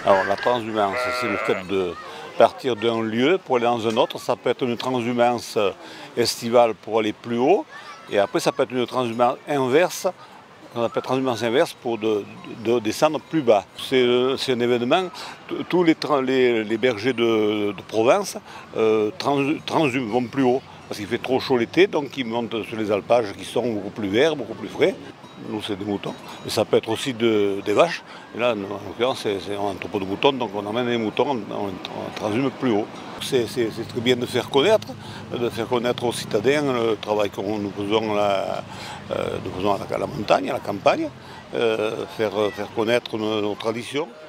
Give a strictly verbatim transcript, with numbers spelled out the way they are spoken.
Alors la transhumance, c'est le fait de partir d'un lieu pour aller dans un autre. Ça peut être une transhumance estivale pour aller plus haut. Et après, ça peut être une transhumance inverse, qu'on appelle transhumance inverse pour de, de, de descendre plus bas. C'est un événement, tous les, les, les bergers de, de Provence euh, trans, transhument, vont plus haut. Parce qu'il fait trop chaud l'été, donc ils montent sur les alpages qui sont beaucoup plus verts, beaucoup plus frais. Nous, c'est des moutons. Mais ça peut être aussi de, des vaches. Et là, en l'occurrence, c'est un troupeau de moutons, donc on emmène les moutons, on, on transhume plus haut. C'est très bien de faire connaître, de faire connaître aux citadins le travail que nous faisons, là, euh, nous faisons à, la, à la montagne, à la campagne, euh, faire, faire connaître nos, nos traditions.